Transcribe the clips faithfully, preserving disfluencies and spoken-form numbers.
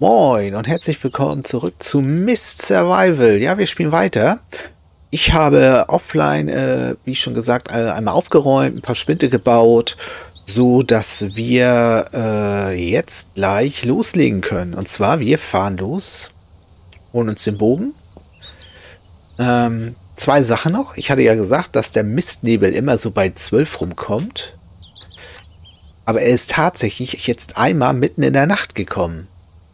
Moin und herzlich willkommen zurück zu Mist Survival. Ja, wir spielen weiter. Ich habe offline, äh, wie schon gesagt, äh, einmal aufgeräumt, ein paar Spinte gebaut, so dass wir äh, jetzt gleich loslegen können. Und zwar, wir fahren los, holen uns den Bogen. Ähm, zwei Sachen noch. Ich hatte ja gesagt, dass der Mistnebel immer so bei zwölf rumkommt. Aber er ist tatsächlich jetzt einmal mitten in der Nacht gekommen.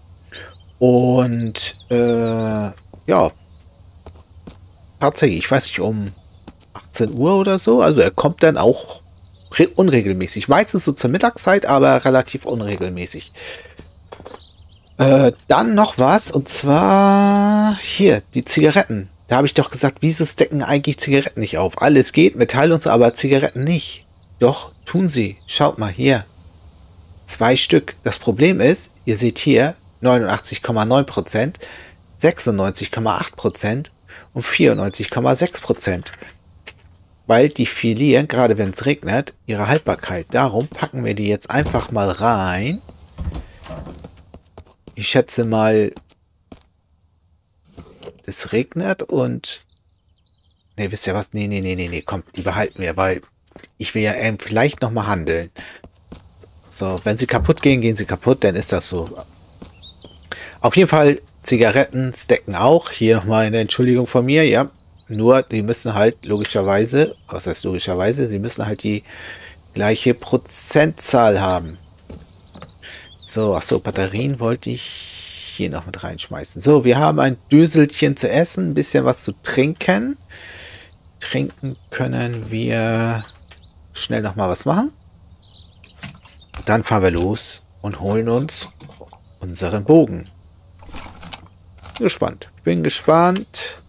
Und äh, ja, tatsächlich, ich weiß nicht, um achtzehn Uhr oder so. Also er kommt dann auch unregelmäßig. Meistens so zur Mittagszeit, aber relativ unregelmäßig. Äh, dann noch was, und zwar hier, die Zigaretten. Da habe ich doch gesagt, wieso stecken eigentlich Zigaretten nicht auf? Alles geht, Metall und so, aber Zigaretten nicht. Doch, tun sie. Schaut mal hier. Zwei Stück. Das Problem ist, ihr seht hier neunundachtzig Komma neun Prozent, sechsundneunzig Komma acht Prozent und vierundneunzig Komma sechs Prozent. Weil die verlieren, gerade wenn es regnet, ihre Haltbarkeit. Darum packen wir die jetzt einfach mal rein. Ich schätze mal, es regnet und... Ne, wisst ihr was? Nee, nee, nee, nee, nee, komm, die behalten wir, weil ich will ja ähm, vielleicht nochmal handeln. So, wenn sie kaputt gehen, gehen sie kaputt, dann ist das so. Auf jeden Fall, Zigaretten stacken auch. Hier nochmal eine Entschuldigung von mir, ja. Nur, die müssen halt logischerweise, was heißt logischerweise, sie müssen halt die gleiche Prozentzahl haben. So, achso, Batterien wollte ich hier noch mit reinschmeißen. So, wir haben ein Döselchen zu essen, ein bisschen was zu trinken. Trinken können wir schnell noch mal was machen. Dann fahren wir los und holen uns unseren Bogen. Bin gespannt. Bin gespannt.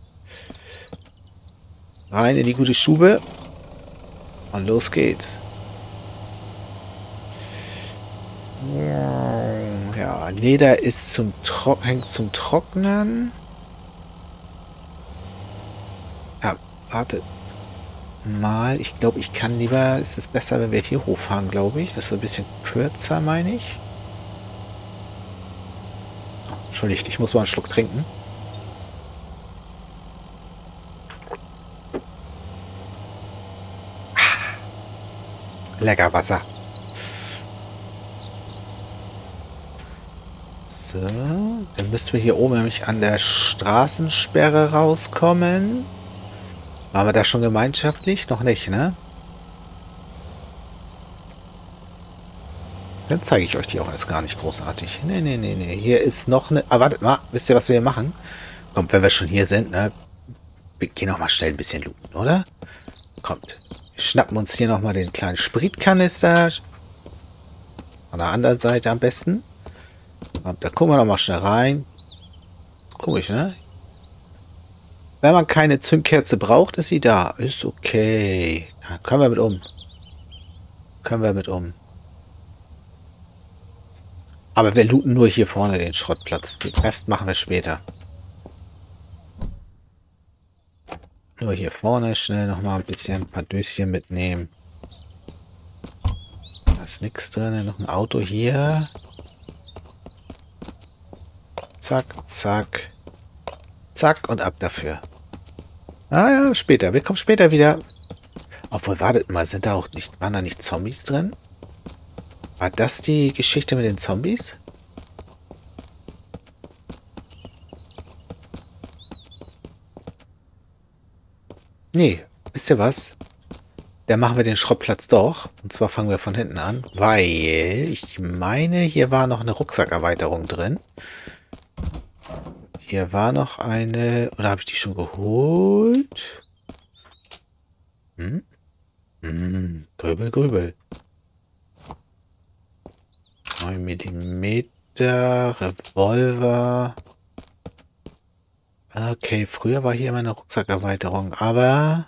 Rein in die gute Stube. Und los geht's. Ja, Leder ist zum Tro- hängt zum Trocknen. Ja, warte mal. Ich glaube, ich kann lieber... Es ist besser, wenn wir hier hochfahren, glaube ich. Das ist ein bisschen kürzer, meine ich. Oh, Entschuldigt, ich muss mal einen Schluck trinken. Lecker Wasser. So, dann müssen wir hier oben nämlich an der Straßensperre rauskommen. Waren wir da schon gemeinschaftlich? Noch nicht, ne? Dann zeige ich euch die auch erst gar nicht großartig. Nee, nee, nee, nee. Hier ist noch eine... Ah, wartet mal. Wisst ihr, was wir hier machen? Kommt, wenn wir schon hier sind, ne? Wir gehen noch mal schnell ein bisschen looten, oder? Kommt. Wir schnappen uns hier noch mal den kleinen Spritkanister. An der anderen Seite am besten. Da gucken wir noch mal schnell rein. Komisch, ne? Wenn man keine Zündkerze braucht, ist sie da. Ist okay. Da können wir mit um. Können wir mit um. Aber wir looten nur hier vorne den Schrottplatz. Den Rest machen wir später. Nur hier vorne schnell noch mal ein bisschen ein paar Döschen mitnehmen. Da ist nichts drin. Noch ein Auto hier. Zack, zack. Zack und ab dafür. Ah ja, später. Wir kommen später wieder. Obwohl, wartet mal, sind da auch nicht, waren da nicht Zombies drin? War das die Geschichte mit den Zombies? Nee, wisst ihr was? Dann machen wir den Schrottplatz doch. Und zwar fangen wir von hinten an, weil ich meine, hier war noch eine Rucksackerweiterung drin. Hier war noch eine... Oder habe ich die schon geholt? Hm? Hm, Grübel, Grübel. neun Millimeter, Revolver. Okay, früher war hier immer eine Rucksackerweiterung, aber...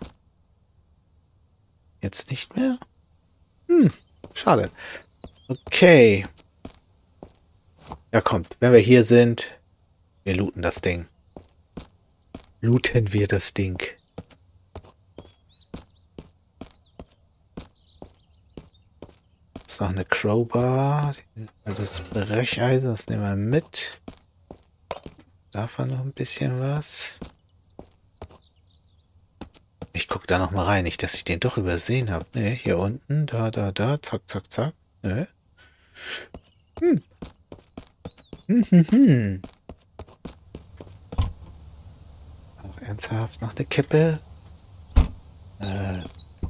Jetzt nicht mehr? Hm, schade. Okay. Ja, kommt. Wenn wir hier sind, wir looten das Ding. Looten wir das Ding. Ist noch eine Crowbar. Das Brecheisen, das nehmen wir mit. Davon noch ein bisschen was. Ich gucke da noch mal rein, nicht, dass ich den doch übersehen habe. Ne, hier unten, da, da, da, zack, zack, zack. Ne. Hm. Hm, hm, hm. Auch ernsthaft noch eine Kippe. Äh.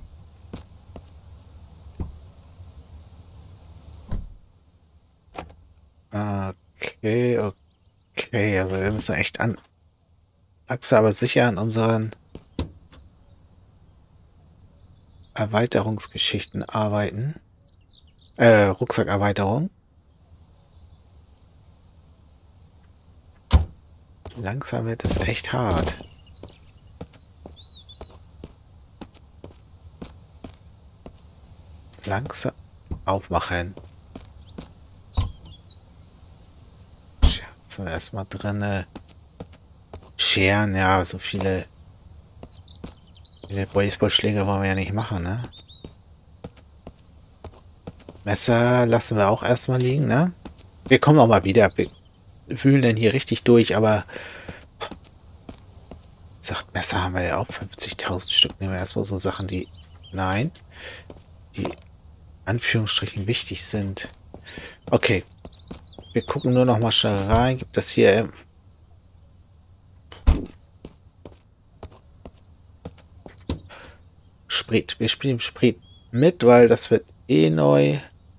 Okay, okay. Also wir müssen echt an Achse, aber sicher an unseren Erweiterungsgeschichten arbeiten. Äh, Rucksackerweiterung. Langsam wird es echt hart. Langsam aufmachen. So, erstmal drinne. Scheren, ja, so viele, viele Baseballschläge wollen wir ja nicht machen, ne? Messer lassen wir auch erstmal liegen, ne? Wir kommen auch mal wieder. Wir wühlen dann hier richtig durch, aber sagt, Messer haben wir ja auch fünfzigtausend Stück. Nehmen wir erstmal so Sachen, die, nein, die Anführungsstrichen wichtig sind. Okay. Wir gucken nur noch mal schnell rein. Gibt das hier Sprit. Wir spielen Sprit mit, weil das wird eh neu.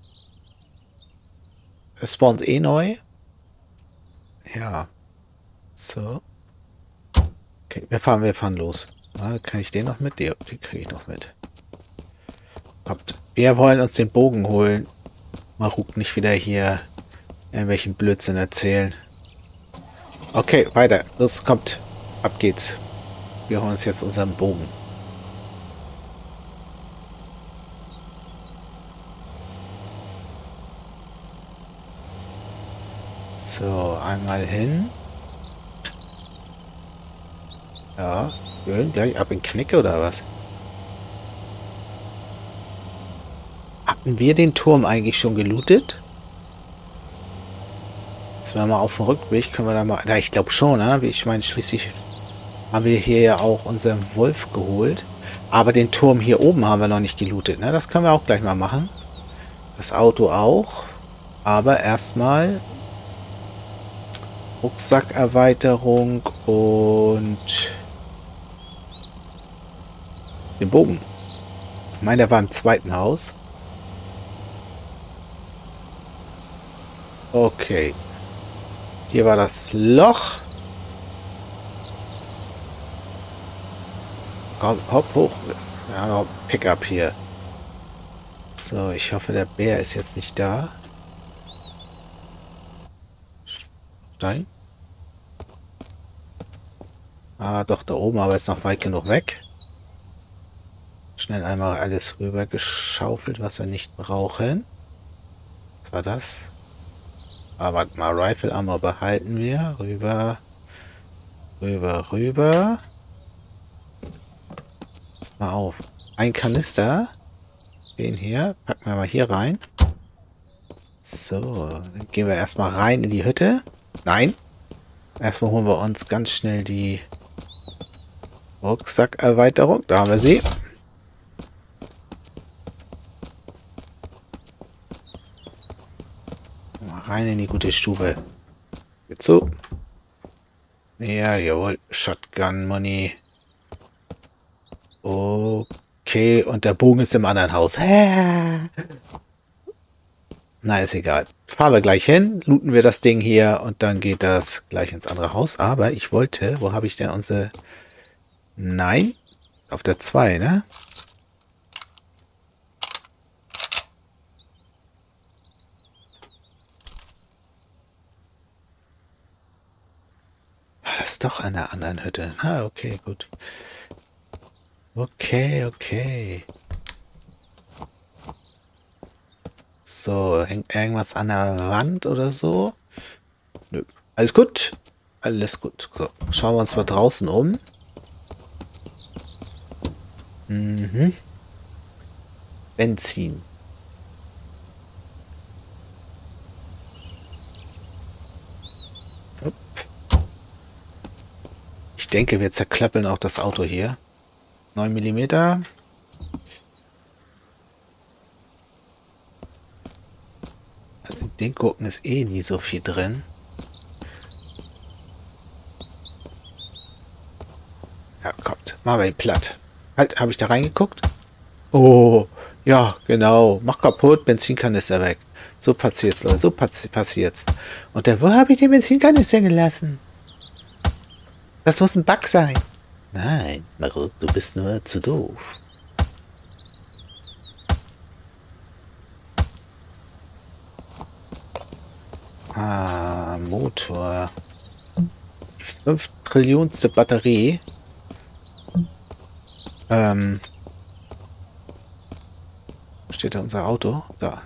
Es spawnt eh neu. Ja. So. Okay, wir fahren, wir fahren los. Na, kann ich den noch mit? Den, den kriege ich noch mit. Kommt. Wir wollen uns den Bogen holen. Maruk nicht wieder hier irgendwelchen Blödsinn erzählen. Okay, weiter. Los, kommt. Ab geht's. Wir holen uns jetzt unseren Bogen. So, einmal hin. Ja, schön. Gleich ab in Knicke oder was? Hatten wir den Turm eigentlich schon gelootet? Jetzt werden wir mal auf dem Rückweg. Können wir da mal... Ja, ich glaube schon, ne? Ich meine, schließlich haben wir hier ja auch unseren Wolf geholt. Aber den Turm hier oben haben wir noch nicht gelootet, ne? Das können wir auch gleich mal machen. Das Auto auch. Aber erstmal Rucksackerweiterung und den Bogen. Ich meine, der war im zweiten Haus. Okay. Hier war das Loch. Komm, hopp, hoch. Ja, Pickup hier. So, ich hoffe, der Bär ist jetzt nicht da. Stein. Ah, doch, da oben, aber ist noch weit genug weg. Schnell einmal alles rüber geschaufelt, was wir nicht brauchen. Was war das? Ah, warte mal, Rifle Ammo behalten wir. Rüber, rüber, rüber. Pass mal auf. Ein Kanister. Den hier. Packen wir mal hier rein. So, dann gehen wir erstmal rein in die Hütte. Nein. Erstmal holen wir uns ganz schnell die Rucksackerweiterung. Da haben wir sie. Mal rein in die gute Stube. Geht so. Ja, jawohl. Shotgun Money. Okay, und der Bogen ist im anderen Haus. Hä? Na, ist egal. Fahren wir gleich hin, looten wir das Ding hier und dann geht das gleich ins andere Haus. Aber ich wollte, wo habe ich denn unsere... Nein, auf der zwei, ne? War das doch an der anderen Hütte? Ah, okay, gut. Okay, okay. So, hängt irgendwas an der Wand oder so? Nö. Alles gut? Alles gut. So, schauen wir uns mal draußen um. Mhm. Benzin. Upp. denke, wir zerklöppeln auch das Auto hier. neun Millimeter. In den Gurken ist eh nie so viel drin. Ja, kommt. Machen wir ihn platt. Halt, habe ich da reingeguckt? Oh, ja, genau. Mach kaputt, Benzinkanister weg. So passiert's, Leute. So passi passiert's. Und dann, wo habe ich den Benzinkanister gelassen? Das muss ein Bug sein. Nein, Marut, du bist nur zu doof. Ah, Motor. fünf Trillionste Batterie. Ähm. Wo steht da unser Auto? Da.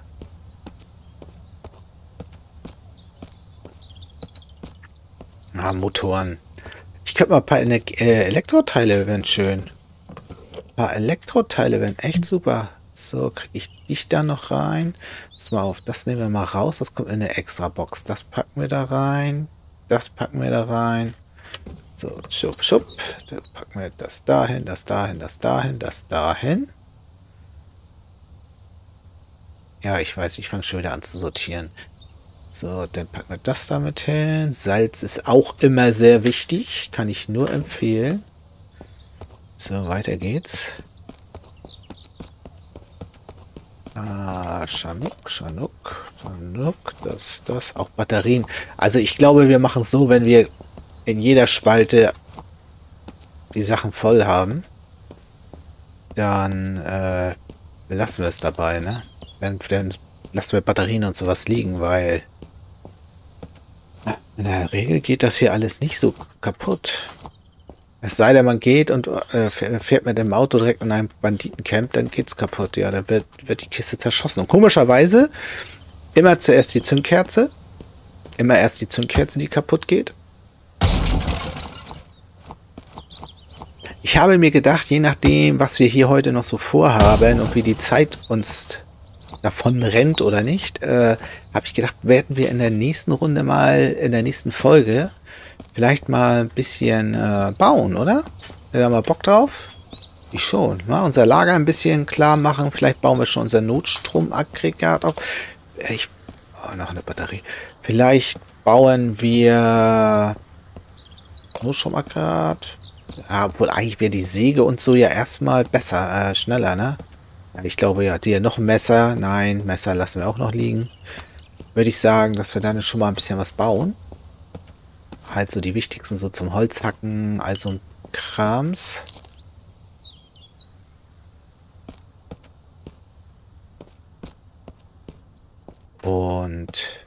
Ah, Motoren. Ich könnte mal ein paar Ener äh, Elektroteile, wären schön. Ein paar Elektroteile wären echt super. So, kriege ich dich da noch rein. Pass mal auf, das nehmen wir mal raus. Das kommt in eine extra Box. Das packen wir da rein. Das packen wir da rein. So, schupp, schupp. Dann packen wir das dahin, das dahin, das dahin, das dahin. Ja, ich weiß, ich fange schon wieder an zu sortieren. So, dann packen wir das damit hin. Salz ist auch immer sehr wichtig. Kann ich nur empfehlen. So, weiter geht's. Ah, Chanuk, Chanuk, Chanuk, das, das, auch Batterien. Also ich glaube, wir machen es so, wenn wir in jeder Spalte die Sachen voll haben, dann äh, lassen wir es dabei, ne? Dann, dann lassen wir Batterien und sowas liegen, weil in der Regel geht das hier alles nicht so kaputt. Es sei denn, man geht und äh, fährt mit dem Auto direkt in einem Banditencamp, dann geht's kaputt. Ja, dann wird, wird die Kiste zerschossen. Und komischerweise immer zuerst die Zündkerze. Immer erst die Zündkerze, die kaputt geht. Ich habe mir gedacht, je nachdem, was wir hier heute noch so vorhaben und wie die Zeit uns davon rennt oder nicht, äh, habe ich gedacht, werden wir in der nächsten Runde mal, in der nächsten Folge, vielleicht mal ein bisschen äh, bauen, oder? Wäre da mal Bock drauf? Ich schon. Mal unser Lager ein bisschen klar machen. Vielleicht bauen wir schon unser Notstromaggregat auf. Ich, oh, noch eine Batterie. Vielleicht bauen wir Notstromaggregat. Ja, obwohl eigentlich wäre die Säge und so ja erstmal besser, äh, schneller, ne? Ja, ich glaube ja, dir noch ein Messer. Nein, Messer lassen wir auch noch liegen. Würde ich sagen, dass wir dann schon mal ein bisschen was bauen. Halt so die wichtigsten so zum Holzhacken, also ein Krams. Und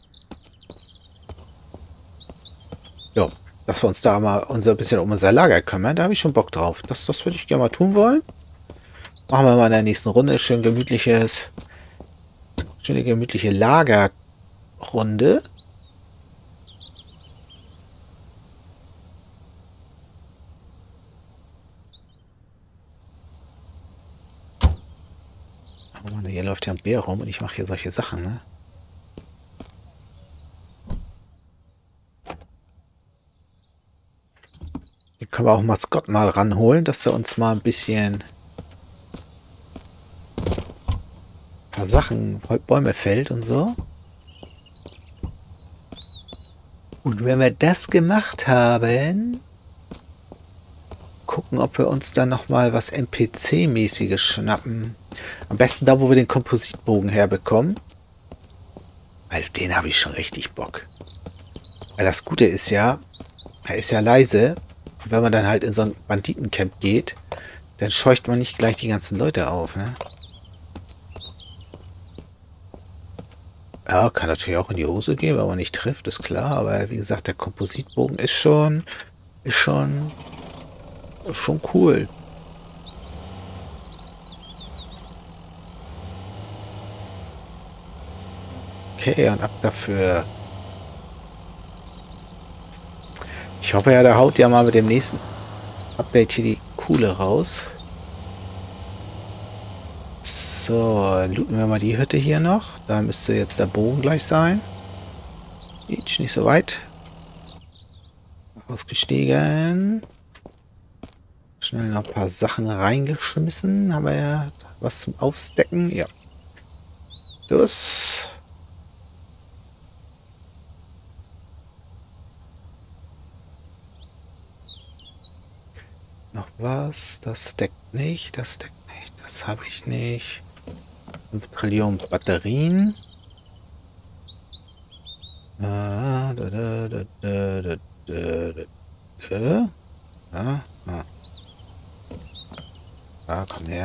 ja, dass wir uns da mal unser bisschen um unser Lager kümmern, da habe ich schon Bock drauf. Das, das würde ich gerne mal tun wollen. Machen wir mal in der nächsten Runde schön gemütliches, schöne gemütliche Lagerrunde. Oh Mann, hier läuft ja ein Bär rum und ich mache hier solche Sachen, ne? Hier können wir auch Maskott mal ranholen, dass er uns mal ein bisschen ein paar Sachen, Bäume fällt und so. Und wenn wir das gemacht haben, gucken, ob wir uns dann noch mal was N P C-mäßiges schnappen. Am besten da, wo wir den Kompositbogen herbekommen. Weil den habe ich schon richtig Bock. Weil das Gute ist ja, er ist ja leise. Und wenn man dann halt in so ein Banditencamp geht, dann scheucht man nicht gleich die ganzen Leute auf, ne? Ja, kann natürlich auch in die Hose gehen, wenn man nicht trifft, ist klar. Aber wie gesagt, der Kompositbogen ist schon, ist schon, ist schon cool. Okay, und ab dafür. Ich hoffe ja, der haut ja mal mit dem nächsten Update hier die Kuhle raus. So, looten wir mal die Hütte hier noch. Da müsste jetzt der Bogen gleich sein. Geht nicht so weit. Ausgestiegen. Schnell noch ein paar Sachen reingeschmissen. Haben wir ja was zum Aufstecken? Ja. Los. Noch was? Das deckt nicht. Das deckt nicht. Das habe ich nicht. Eine Trillion Batterien. Ah, da, da, da, da, da, da, da. Ah, ah. Ah, komm her.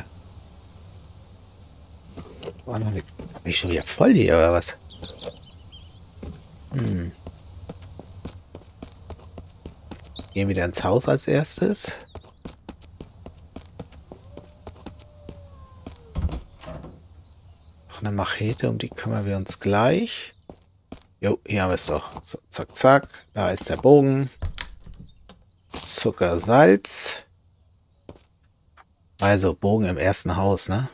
War noch nicht. Bin ich schon wieder voll hier, oder was? Hm. Gehen wieder ins Haus als erstes. Noch eine Machete, um die kümmern wir uns gleich. Jo, hier haben wir es doch. So, zack, zack. Da ist der Bogen. Zucker, Salz. Also, Bogen im ersten Haus, ne?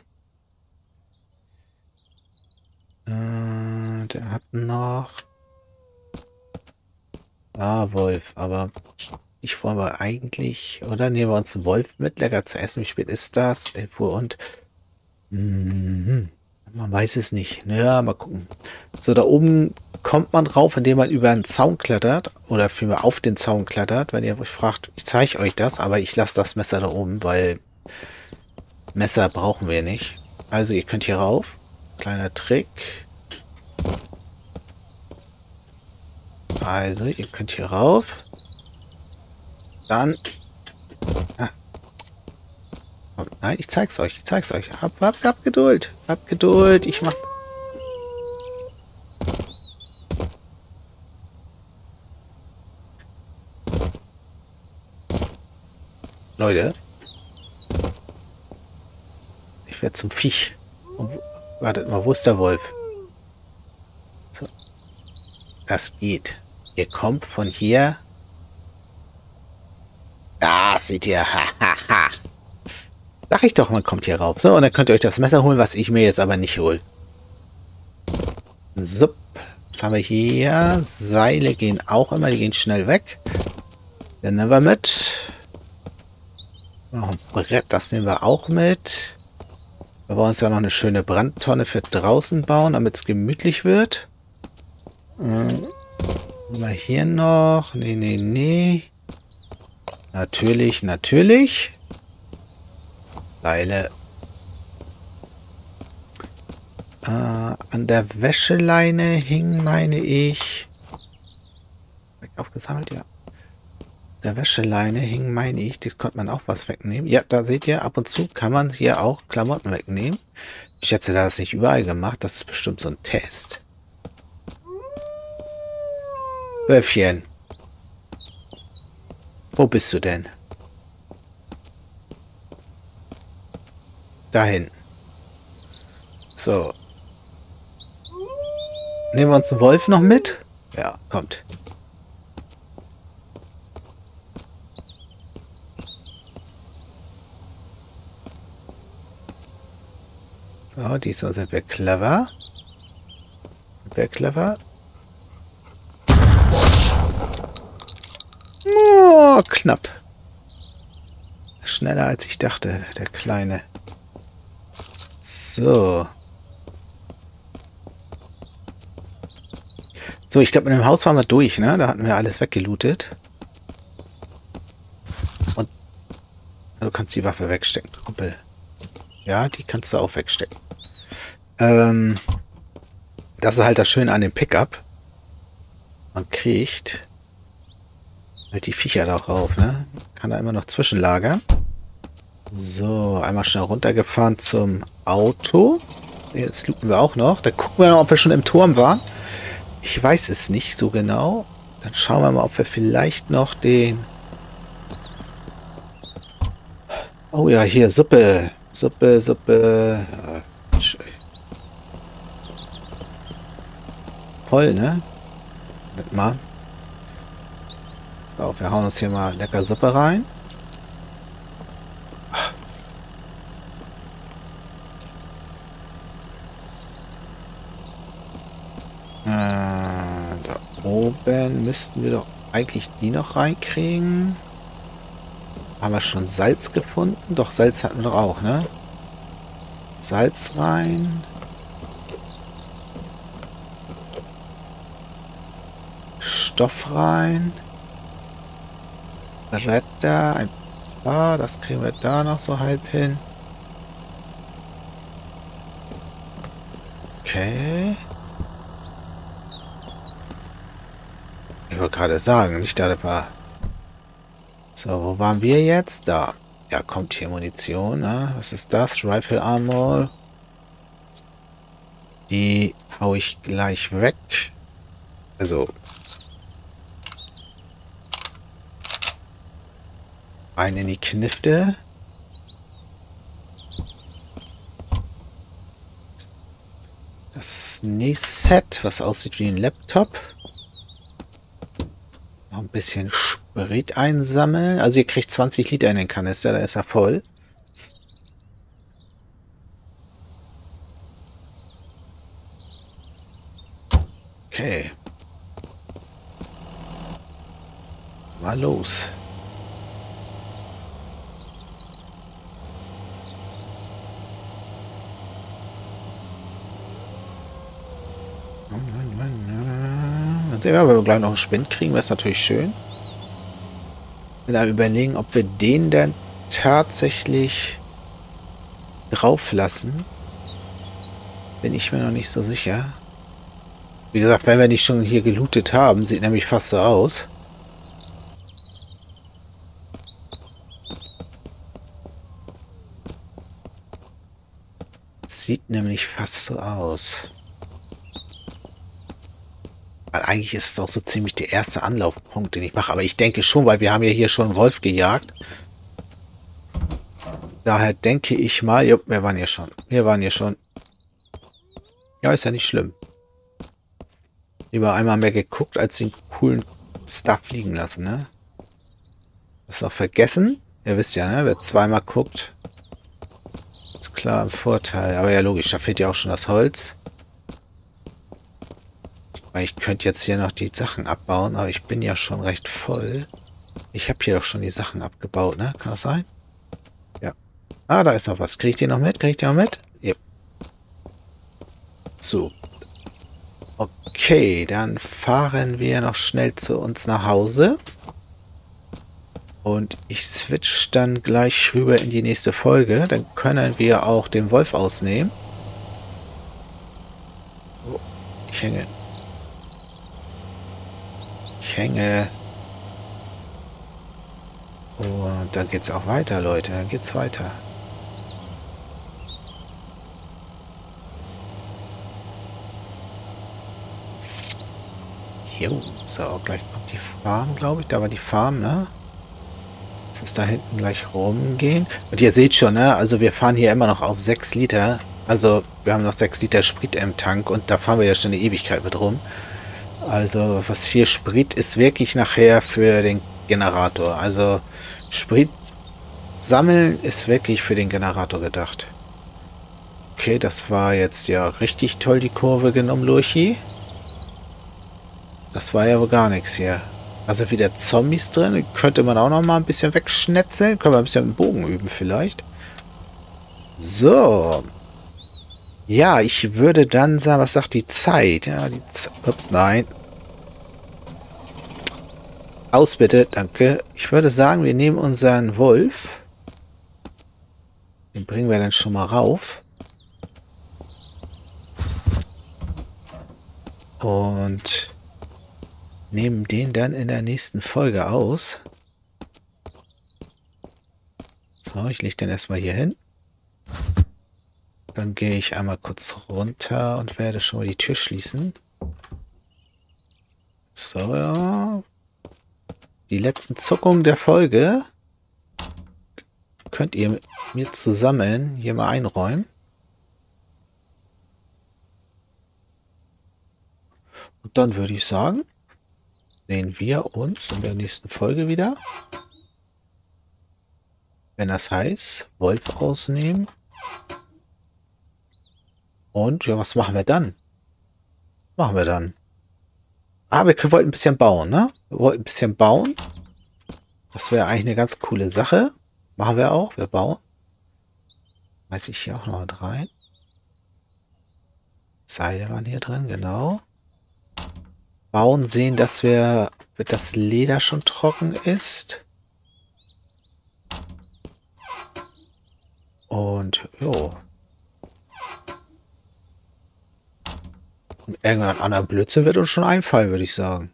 Äh, der hat noch... Ah, Wolf. Aber ich wollen wir eigentlich... Oder nehmen wir uns einen Wolf mit? Lecker zu essen. Wie spät ist das? elf Uhr und... Mhm. Man weiß es nicht. Naja, mal gucken. So, da oben kommt man drauf, indem man über einen Zaun klettert. Oder vielmehr auf den Zaun klettert. Wenn ihr euch fragt, ich zeige euch das, aber ich lasse das Messer da oben, weil Messer brauchen wir nicht. Also, ihr könnt hier rauf. Kleiner Trick. Also, ihr könnt hier rauf. Dann... Ah. Nein, ich zeig's euch, ich zeig's euch. Hab, hab, hab Geduld, hab Geduld, ich mach... Leute. Ich werde zum Viech. Und, wartet mal, wo ist der Wolf? So. Das geht. Ihr kommt von hier. Da seht ihr. Ha, ha, ha. Sag ich doch, man kommt hier rauf. So, und dann könnt ihr euch das Messer holen, was ich mir jetzt aber nicht hole. So, was haben wir hier? Seile gehen auch immer, die gehen schnell weg. Dann nehmen wir mit. Noch ein Brett, das nehmen wir auch mit. Wir wollen uns ja noch eine schöne Brandtonne für draußen bauen, damit es gemütlich wird. Hm. Haben wir hier noch? Nee, nee, nee. Natürlich, natürlich. Seile. Äh, an der Wäscheleine hing, meine ich. Hab ich aufgesammelt, ja. Der Wäscheleine hing, meine ich, das konnte man auch was wegnehmen. Ja, da seht ihr, ab und zu kann man hier auch Klamotten wegnehmen. Ich schätze, da ist nicht überall gemacht. Das ist bestimmt so ein Test. Wölfchen. Wo bist du denn? Da hinten. So. Nehmen wir uns einen Wolf noch mit? Ja, kommt. So, diesmal sind wir clever. Sind wir clever? Oh, knapp. Schneller als ich dachte, der Kleine. So. So, ich glaube, mit dem Haus waren wir durch, ne? Da hatten wir alles weggelootet. Und du kannst die Waffe wegstecken, Kumpel. Ja, die kannst du auch wegstecken. Ähm, das ist halt das Schöne an dem Pickup. Man kriegt halt die Viecher da rauf, ne? Kann da immer noch zwischenlagern. So, einmal schnell runtergefahren zum Auto. Jetzt looten wir auch noch. Dann gucken wir noch, ob wir schon im Turm waren. Ich weiß es nicht so genau. Dann schauen wir mal, ob wir vielleicht noch den... Oh ja, hier, Suppe. Suppe, Suppe. Ja, voll, ne? Mit mal. So, wir hauen uns hier mal lecker Suppe rein. Äh, da oben müssten wir doch eigentlich die noch reinkriegen. Haben wir schon Salz gefunden? Doch, Salz hatten wir doch auch, ne? Salz rein. Stoff rein. Bretter. Ein paar. Das kriegen wir da noch so halb hin. Okay. Ich wollte gerade sagen, nicht da war. So, wo waren wir jetzt? Da. Ja, kommt hier Munition. Ne? Was ist das? Rifle Armor. Die hau ich gleich weg. Also. Rein in die Knifte. Das nächste Set, was aussieht wie ein Laptop. Noch ein bisschen Sprit einsammeln. Also ihr kriegt zwanzig Liter in den Kanister, da ist er voll. Okay. Mal los. Dann sehen wir, wenn wir gleich noch einen Spind kriegen, wäre es natürlich schön. Ich will da überlegen, ob wir den dann tatsächlich drauf lassen. Bin ich mir noch nicht so sicher. Wie gesagt, wenn wir nicht schon hier gelootet haben, sieht nämlich fast so aus. Sieht nämlich fast so aus. Weil eigentlich ist es auch so ziemlich der erste Anlaufpunkt, den ich mache. Aber ich denke schon, weil wir haben ja hier schon einen Wolf gejagt. Daher denke ich mal, jupp, wir waren hier schon. Wir waren hier schon. Ja, ist ja nicht schlimm. Lieber einmal mehr geguckt, als den coolen Stuff liegen lassen, ne? Das noch vergessen. Ihr wisst ja, ne? Wer zweimal guckt, ist klar ein Vorteil. Aber ja, logisch, da fehlt ja auch schon das Holz. Weil ich könnte jetzt hier noch die Sachen abbauen, aber ich bin ja schon recht voll. Ich habe hier doch schon die Sachen abgebaut, ne? Kann das sein? Ja. Ah, da ist noch was. Kriege ich die noch mit? Kriege ich die noch mit? Ja. So. Okay, dann fahren wir noch schnell zu uns nach Hause. Und ich switch dann gleich rüber in die nächste Folge. Dann können wir auch den Wolf ausnehmen. Oh, ich hänge. Ich hänge. Und dann geht's auch weiter, Leute. Dann geht's weiter. Jo, so, gleich kommt die Farm, glaube ich. Da war die Farm, ne? Das ist da hinten gleich rumgehen. Und ihr seht schon, ne? Also wir fahren hier immer noch auf sechs Liter. Also wir haben noch sechs Liter Sprit im Tank und da fahren wir ja schon eine Ewigkeit mit rum. Also was hier Sprit ist wirklich nachher für den Generator. Also Sprit sammeln ist wirklich für den Generator gedacht. Okay, das war jetzt ja richtig toll, die Kurve genommen, Lurchi. Das war ja wohl gar nichts hier. Also wieder Zombies drin. Die könnte man auch noch mal ein bisschen wegschnetzeln. Können wir ein bisschen mit dem Bogen üben vielleicht. So. Ja, ich würde dann sagen, was sagt die Zeit? Ja, die Z Ups, nein. Aus bitte, danke. Ich würde sagen, wir nehmen unseren Wolf. Den bringen wir dann schon mal rauf. Und nehmen den dann in der nächsten Folge aus. So, ich lege den erstmal hier hin. Dann gehe ich einmal kurz runter und werde schon mal die Tür schließen. So, ja. Die letzten Zuckungen der Folge könnt ihr mit mir zusammen hier mal einräumen. Und dann würde ich sagen, sehen wir uns in der nächsten Folge wieder. Wenn das heißt, Wolf rausnehmen. Und ja, was machen wir dann? Machen wir dann. Ah, wir wollten ein bisschen bauen, ne? Wir wollten ein bisschen bauen. Das wäre eigentlich eine ganz coole Sache. Machen wir auch. Wir bauen. Weiß ich hier auch noch mit rein. Seile waren hier drin, genau. Bauen, sehen, dass wir, das Leder schon trocken ist. Und, jo. Und irgendein anderer Blödsinn wird uns schon einfallen, würde ich sagen.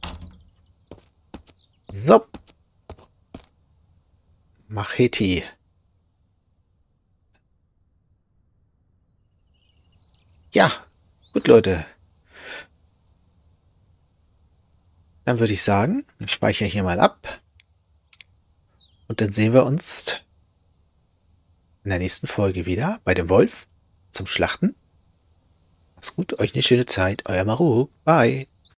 So. Machete. Ja, gut, Leute. Dann würde ich sagen, ich speichere hier mal ab. Und dann sehen wir uns in der nächsten Folge wieder bei dem Wolf zum Schlachten. Macht's gut, euch eine schöne Zeit. Euer Maruk. Bye.